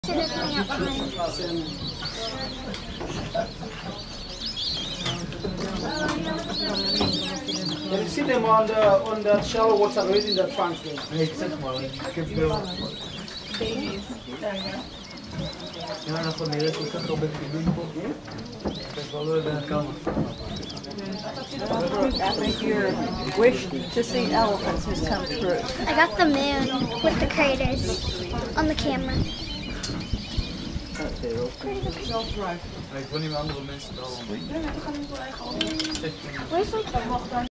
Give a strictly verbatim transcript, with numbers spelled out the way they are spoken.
Should have hung out behind. Can you see them on the on the shallow water raising the trunk thing? Babies. There you go. Ja, na família fica sobre tudo um pouquinho. O pessoal vai na cama. I think your wish to see elephants has come true. I got the moon with the craters on the camera. Ik wil niet meer andere mensen bellen. Where's like